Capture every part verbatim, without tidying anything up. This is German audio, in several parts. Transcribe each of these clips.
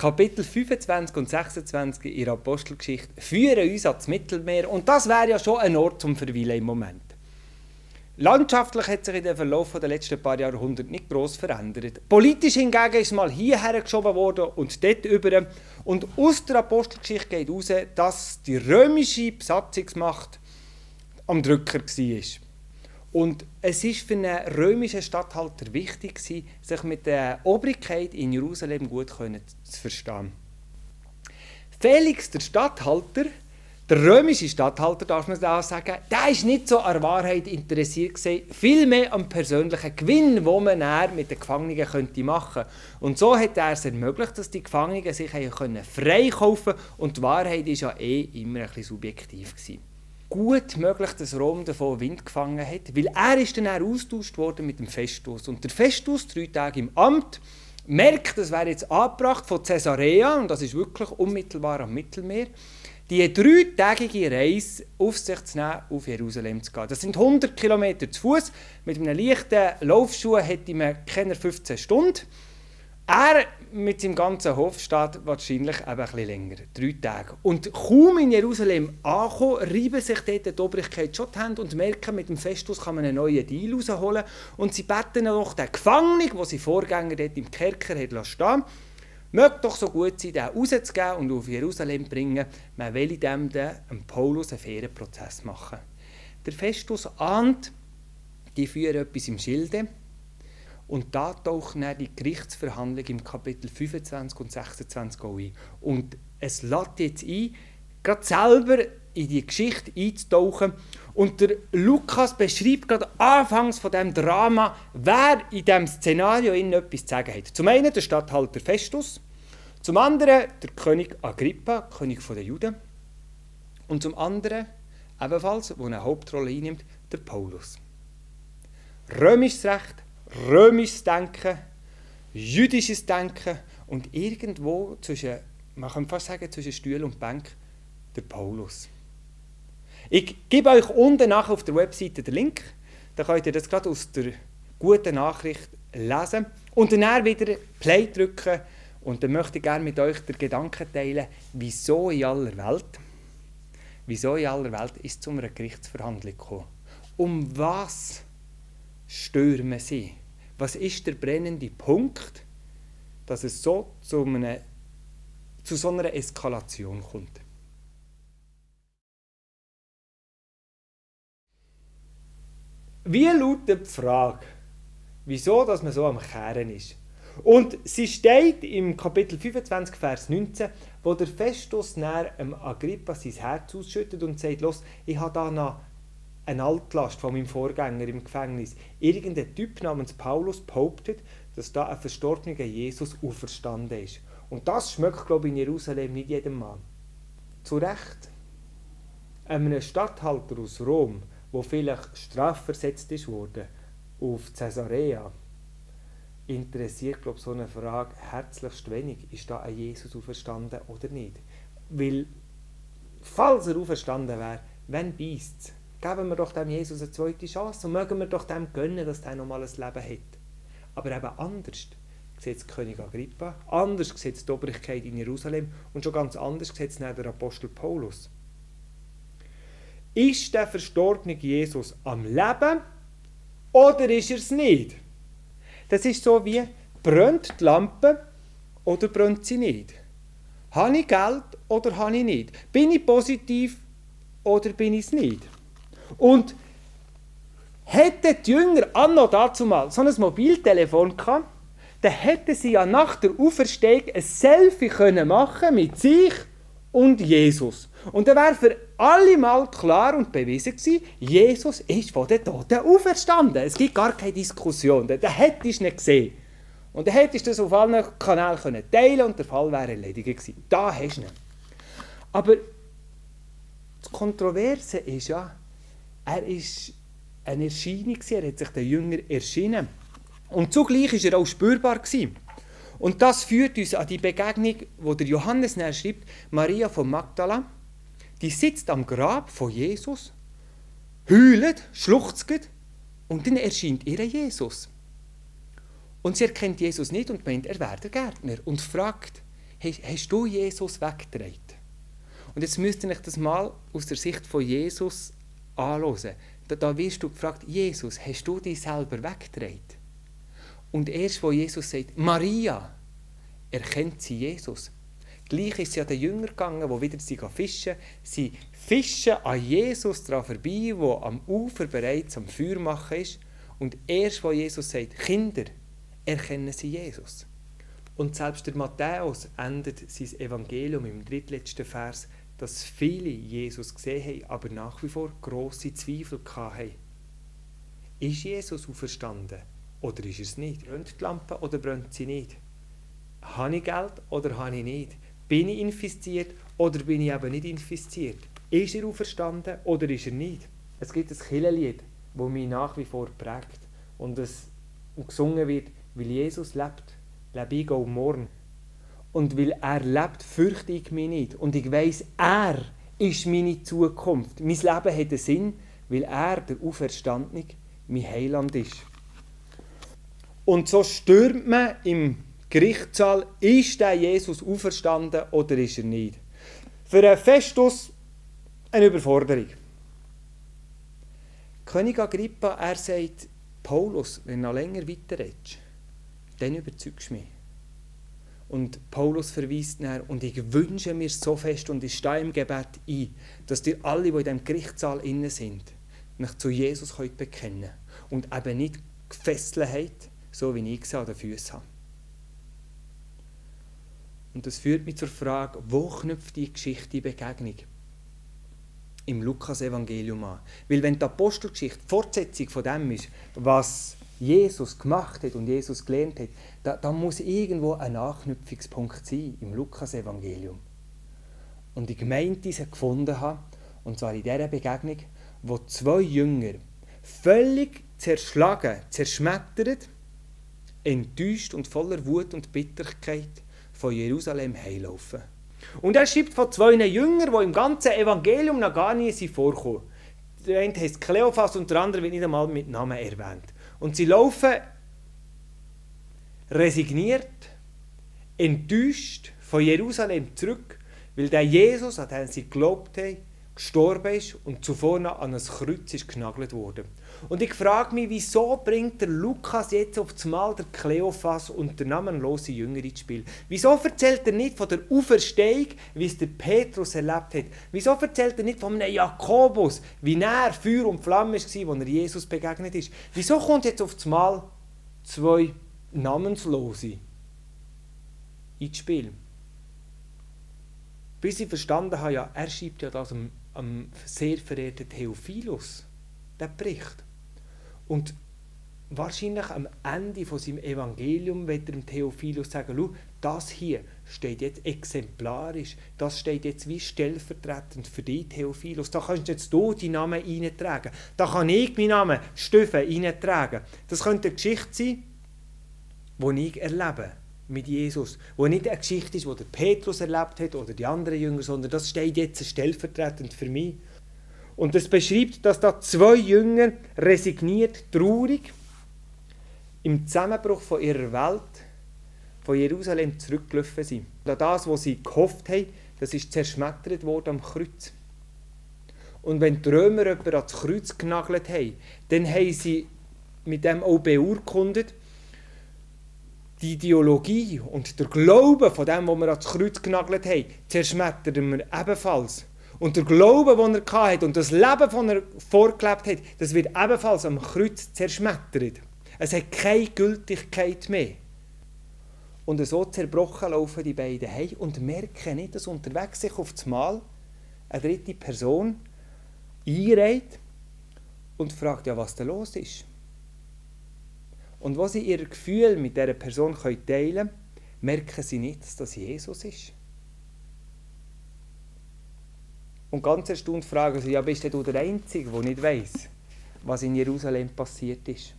Kapitel fünfundzwanzig und sechsundzwanzig in der Apostelgeschichte führen uns ans Mittelmeer und das wäre ja schon ein Ort zum Verweilen im Moment. Landschaftlich hat sich in dem Verlauf der letzten paar Jahrhunderte nicht gross verändert. Politisch hingegen ist es mal hierher geschoben worden und dort über. Und aus der Apostelgeschichte geht heraus, dass die römische Besatzungsmacht am Drücker war. Und es war für einen römischen Statthalter wichtig, sich mit der Obrigkeit in Jerusalem gut zu verstehen. Felix, der Statthalter, der römische Statthalter, darf man da sagen, der war nicht so an der Wahrheit interessiert gewesen, vielmehr am persönlichen Gewinn, den man dann mit den Gefangenen könnte machen könnte. Und so hat er es ermöglicht, dass die Gefangenen sich freikaufen konnten und die Wahrheit war ja eh immer ein bisschen subjektiv gewesen. Gut möglich, dass Rom davon Wind gefangen hat, weil er ist dann auch austauscht worden mit dem Festus. Und der Festus, drei Tage im Amt, merkt, das wäre jetzt angebracht von Caesarea, und das ist wirklich unmittelbar am Mittelmeer, die dreitägige Reise auf sich zu nehmen, auf Jerusalem zu gehen. Das sind hundert Kilometer zu Fuß. Mit einem leichten Laufschuh hätte man keine fünfzehn Stunden. Er mit seinem ganzen Hof steht wahrscheinlich eben ein bisschen länger, drei Tage. Und kaum in Jerusalem angekommen, reiben sich dort die Obrigkeit schon die Hände und merken, mit dem Festus kann man einen neuen Deal rausholen. Und sie beten noch den Gefangenen, den sie Vorgänger dort im Kerker stehen lassen, möge doch so gut sein, den rauszugeben und auf Jerusalem bringen. Man will dem dem Paulus einen fairen Prozess machen. Der Festus ahnt, die führen etwas im Schilde. Und da taucht dann die Gerichtsverhandlung im Kapitel fünfundzwanzig und sechsundzwanzig auch ein. Und es lädt jetzt ein, gerade selber in die Geschichte einzutauchen. Und der Lukas beschreibt gerade anfangs von diesem Drama, wer in diesem Szenario etwas zu sagen hat. Zum einen der Statthalter Festus, zum anderen der König Agrippa, König der Juden. Und zum anderen, ebenfalls, der eine Hauptrolle einnimmt, der Paulus. Römisches Recht, römisches Denken, jüdisches Denken und irgendwo zwischen, man kann fast sagen, zwischen Stuhl und Bank, der Paulus. Ich gebe euch unten nachher auf der Webseite den Link, da könnt ihr das gerade aus der guten Nachricht lesen und dann wieder Play drücken und dann möchte ich gerne mit euch den Gedanken teilen, wieso in aller Welt, wieso in aller Welt ist es zu einer Gerichtsverhandlung gekommen. Um was stürmen sie? Was ist der brennende Punkt, dass es so zu, einer, zu so einer Eskalation kommt? Wie lautet die Frage, wieso dass man so am Kehren ist? Und sie steht im Kapitel fünfundzwanzig, Vers neunzehn, wo der Festus dem Agrippa sein Herz ausschüttet und sagt, los, ich habe da noch eine Altlast von meinem Vorgänger im Gefängnis. Irgendein Typ namens Paulus behauptet, dass da ein verstorbener Jesus auferstanden ist. Und das schmeckt, glaube ich, in Jerusalem nicht jedem Mann. Zu Recht. Einem Statthalter aus Rom, der vielleicht strafversetzt ist worden, auf Caesarea, interessiert, glaube ich, so eine Frage herzlichst wenig, ist da ein Jesus auferstanden oder nicht. Weil, falls er auferstanden wäre, wenn beisst es? Geben wir doch dem Jesus eine zweite Chance und mögen wir doch dem gönnen, dass er nochmal ein Leben hat. Aber eben anders sieht es König Agrippa, anders sieht es die Obrigkeit in Jerusalem und schon ganz anders sieht es der Apostel Paulus. Ist der verstorbene Jesus am Leben oder ist er es nicht? Das ist so wie, brennt die Lampe oder brennt sie nicht? Habe ich Geld oder habe ich nicht? Bin ich positiv oder bin ich es nicht? Und hätten die Jünger anno dazu mal so ein Mobiltelefon gehabt, dann hätten sie ja nach der Auferstehung ein Selfie können machen mit sich und Jesus. Und dann wäre für alle mal klar und bewiesen gewesen, Jesus ist von den Toten auferstanden. Es gibt gar keine Diskussion. Dann hättest du nicht gesehen. Und dann hättest du das auf allen Kanälen können teilen und der Fall wäre erledigt gewesen. Da hast du ihn. Aber das Kontroverse ist ja, er ist eine Erscheinung, er hat sich den Jüngern erschienen. Und zugleich war er auch spürbar gewesen. Und das führt uns an die Begegnung, wo der Johannes näher schreibt, Maria von Magdala, die sitzt am Grab von Jesus, heult, schluchzt und dann erscheint ihr Jesus. Und sie erkennt Jesus nicht und meint, er wäre der Gärtner und fragt, hast, hast du Jesus weggetragen? Und jetzt müsst ihr euch das mal aus der Sicht von Jesus anschauen. Da, da wirst du gefragt, Jesus, hast du dich selber weggetragen? Und erst, wo Jesus sagt, Maria, erkennt sie Jesus. Gleich ist sie an den Jünger gegangen, die wieder sie fischen. Sie fischen an Jesus daran vorbei, der am Ufer bereits am Feuer machen ist. Und erst, wo Jesus sagt, Kinder, erkennen sie Jesus. Und selbst der Matthäus endet sein Evangelium im drittletzten Vers, dass viele Jesus gesehen haben, aber nach wie vor grosse Zweifel hatten. Ist Jesus auferstanden oder ist es nicht? Brennt die Lampe oder brennt sie nicht? Habe ich Geld oder habe ich nicht? Bin ich infiziert oder bin ich eben nicht infiziert? Ist er auferstanden oder ist er nicht? Es gibt ein Kirchenlied, das mich nach wie vor prägt und es gesungen wird, weil Jesus lebt, lebe ich auch morgen. Und weil er lebt, fürchte ich mich nicht. Und ich weiss, er ist meine Zukunft. Mein Leben hat einen Sinn, weil er, der Auferstandene, mein Heiland ist. Und so stürmt man im Gerichtssaal, ist der Jesus auferstanden oder ist er nicht? Für einen Festus eine Überforderung. König Agrippa, er sagt, Paulus, wenn du noch länger weiterredest, dann überzeugst du mich. Und Paulus verweist nachher, und ich wünsche mir so fest und ich stehe im Gebet ein, dass ihr alle, die in diesem Gerichtssaal innen sind, euch zu Jesus könnt bekennen und eben nicht gefesselt habt, so wie ich sie an den Füßen habe. Und das führt mich zur Frage, wo knüpft die Geschichte die Begegnung im Lukas-Evangelium an? Weil wenn die Apostelgeschichte die Fortsetzung von dem ist, was Jesus gemacht hat und Jesus gelernt hat, da, da muss irgendwo ein Anknüpfungspunkt sein im Lukas-Evangelium. Und die Gemeinde diese gefunden habe, und zwar in dieser Begegnung, wo zwei Jünger völlig zerschlagen, zerschmettert, enttäuscht und voller Wut und Bitterkeit von Jerusalem heimlaufen. Und er schreibt von zwei Jüngern, die im ganzen Evangelium noch gar nie vorkommen. Der eine heißt Kleophas und der andere wird nicht einmal mit Namen erwähnt. Und sie laufen resigniert, enttäuscht von Jerusalem zurück, weil der Jesus, an den sie geglaubt haben, gestorben ist und zuvor noch an ein Kreuz ist genagelt wurde. Und ich frage mich, wieso bringt der Lukas jetzt auf das Mal der Kleophas und der namenlose Jünger ins Spiel? Wieso erzählt er nicht von der Auferstehung, wie es der Petrus erlebt hat? Wieso erzählt er nicht von einem Jakobus, wie er Feuer und Flamme war, als er Jesus begegnet ist? Wieso kommt jetzt auf das Mal zwei Namenslose ins Spiel? Bis ich verstanden habe, ja, er schreibt ja das am, am sehr verehrten Theophilus, den Bericht. Und wahrscheinlich am Ende von seinem Evangelium wird er dem Theophilus sagen, schau, das hier steht jetzt exemplarisch, das steht jetzt wie stellvertretend für dich, Theophilus. Da kannst jetzt du deinen Namen eintragen. Da kann ich meinen Namen, Steffen, eintragen. Das könnte eine Geschichte sein, die ich erlebe mit Jesus, wo nicht eine Geschichte ist, die der Petrus erlebt hat oder die anderen Jünger, sondern das steht jetzt stellvertretend für mich. Und es beschreibt, dass da zwei Jünger resigniert, traurig, im Zusammenbruch von ihrer Welt von Jerusalem zurückgelaufen sind. Und das, was sie gehofft haben, das ist zerschmettert worden am Kreuz. Und wenn die Römer jemanden ans Kreuz genagelt haben, dann haben sie mit dem auch beurkundet, die Ideologie und der Glaube von dem, was wir ans Kreuz genagelt haben, zerschmettern wir ebenfalls. Und der Glaube, den er hatte und das Leben, das er vorgelebt hat, das wird ebenfalls am Kreuz zerschmettert. Es hat keine Gültigkeit mehr. Und so zerbrochen laufen die beiden heim und merken nicht, dass unterwegs sich auf das Mal eine dritte Person einreiht und fragt, ja, was da los ist. Und was sie ihr Gefühl mit dieser Person teilen können, merken sie nicht, dass das Jesus ist. Und ganz erstaunt fragen sie, ja, bist du der Einzige, der nicht weiss, was in Jerusalem passiert ist?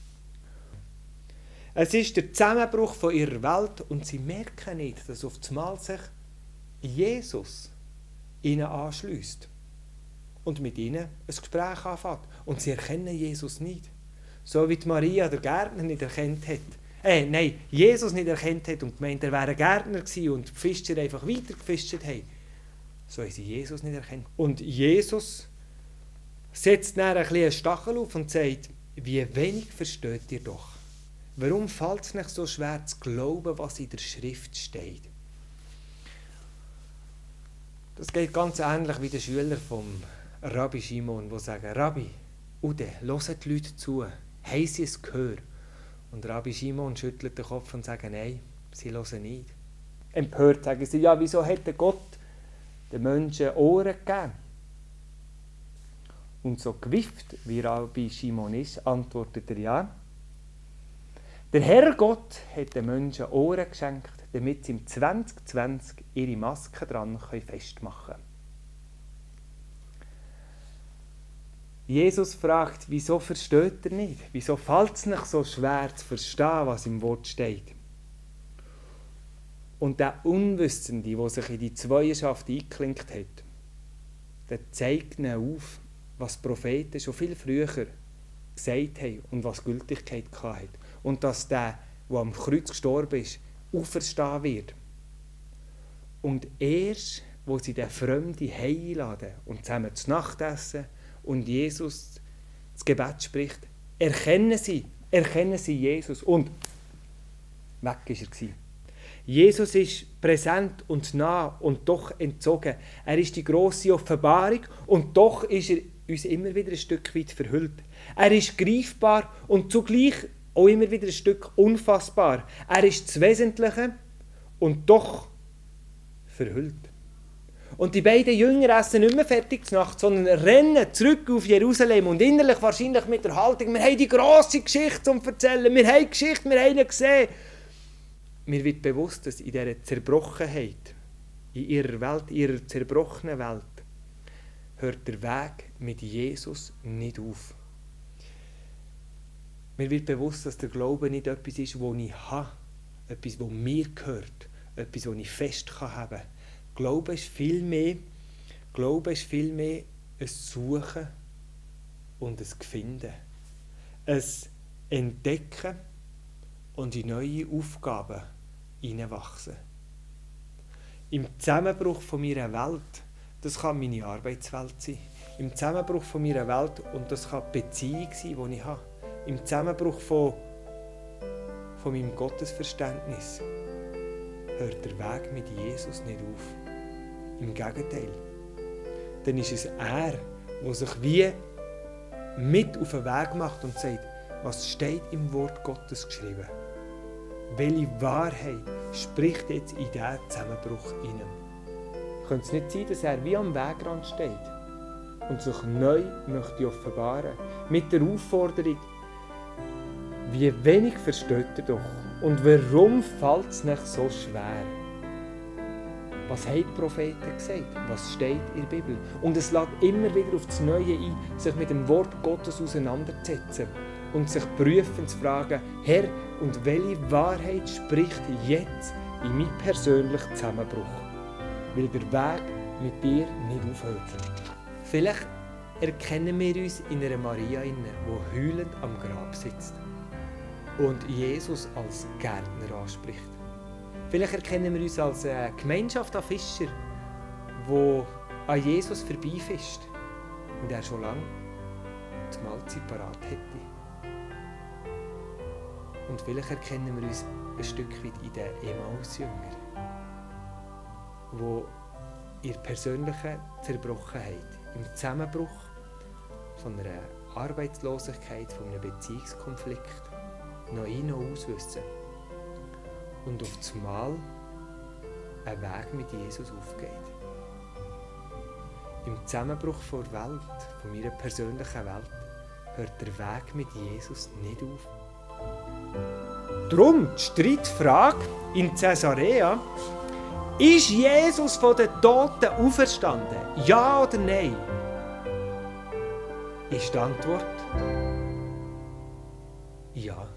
Es ist der Zusammenbruch von ihrer Welt und sie merken nicht, dass auf einmal sich Jesus ihnen anschliesst und mit ihnen ein Gespräch anfängt. Und sie erkennen Jesus nicht. So wie die Maria der Gärtner nicht erkannt hat. äh, nein, Jesus nicht erkannt hat und gemeint, er wäre ein Gärtner gewesen und die Fischer einfach weiter gefischt haben, so haben sie Jesus nicht erkannt. Und Jesus setzt dann ein bisschen einen Stachel auf und sagt, wie wenig versteht ihr doch. Warum fällt es nicht so schwer zu glauben, was in der Schrift steht? Das geht ganz ähnlich wie der Schüler vom Rabbi Shimon, die sagen, Rabbi, Ude, hören die Leute zu, haben sie es gehört? Und Rabbi Shimon schüttelt den Kopf und sagt, nein, sie hören nicht. Empört sagen sie, ja, wieso hätte Gott den Menschen Ohren gegeben? Und so gewifft, wie Rabbi Shimon ist, antwortet er ja. Der Herrgott hat den Menschen Ohren geschenkt, damit sie im zwanzig zwanzig ihre Maske dran festmachen können. Jesus fragt, wieso versteht er nicht? Wieso fällt es nicht so schwer zu verstehen, was im Wort steht? Und der Unwissende, der sich in die Zweierschaft eingeklinkt hat, der zeigt ihnen auf, was die Propheten schon viel früher gesagt haben und was Gültigkeit hatte. Und dass der, der am Kreuz gestorben ist, auferstehen wird. Und erst, wo sie den Fremden einladen und zusammen zu Nacht essen und Jesus das Gebet spricht, erkennen sie, erkennen sie Jesus. Und weg ist er gewesen. Jesus ist präsent und nah und doch entzogen. Er ist die grosse Offenbarung und doch ist er uns immer wieder ein Stück weit verhüllt. Er ist greifbar und zugleich auch immer wieder ein Stück unfassbar. Er ist das Wesentliche und doch verhüllt. Und die beiden Jünger essen nicht mehr fertig zur Nacht, sondern rennen zurück auf Jerusalem und innerlich wahrscheinlich mit der Haltung, wir haben die grosse Geschichte zu erzählen, wir haben die Geschichte, wir haben ihn gesehen. Mir wird bewusst, dass in dieser Zerbrochenheit, in ihrer Welt, in ihrer zerbrochenen Welt, hört der Weg mit Jesus nicht auf. Mir wird bewusst, dass der Glaube nicht etwas ist, das ich habe, etwas, das mir gehört, etwas, das ich fest haben kann. Glaube ist viel mehr, Glaube ist viel mehr ein Suchen und ein Finden. Ein Entdecken und in neue Aufgaben hineinwachsen. Im Zusammenbruch von meiner Welt, das kann meine Arbeitswelt sein, im Zusammenbruch von meiner Welt, und das kann die Beziehung sein, die ich habe, im Zusammenbruch von, von meinem Gottesverständnis, hört der Weg mit Jesus nicht auf. Im Gegenteil. Dann ist es er, der sich wie mit auf den Weg macht und sagt, was steht im Wort Gottes geschrieben? Welche Wahrheit spricht jetzt in diesen Zusammenbruch hinein? Könnte es nicht sein, dass er wie am Wegrand steht und sich neu möchte offenbaren, mit der Aufforderung, wie wenig versteht er doch und warum fällt es nicht so schwer? Was haben die Propheten gesagt? Was steht in der Bibel? Und es lädt immer wieder auf das Neue ein, sich mit dem Wort Gottes auseinanderzusetzen und sich prüfend zu fragen, Herr, und welche Wahrheit spricht jetzt in meinem persönlichen Zusammenbruch? Weil der Weg mit dir nicht aufhört. Vielleicht erkennen wir uns in einer Maria, die heulend am Grab sitzt und Jesus als Gärtner anspricht. Vielleicht erkennen wir uns als eine Gemeinschaft an Fischer, die an Jesus vorbeifischt und er schon lange die Mahlzeit parat hätte. Und vielleicht erkennen wir uns ein Stück weit in den Emmaus-Jünger, die ihre persönliche Zerbrochenheit, im Zusammenbruch von einer Arbeitslosigkeit, von einem Beziehungskonflikt noch ein- noch auswissen und auf das Mal ein Weg mit Jesus aufgeht. Im Zusammenbruch von der Welt, von meiner persönlichen Welt, hört der Weg mit Jesus nicht auf. Drum die Streitfrage in Caesarea: Ist Jesus von den Toten auferstanden? Ja oder nein? Ist die Antwort ja.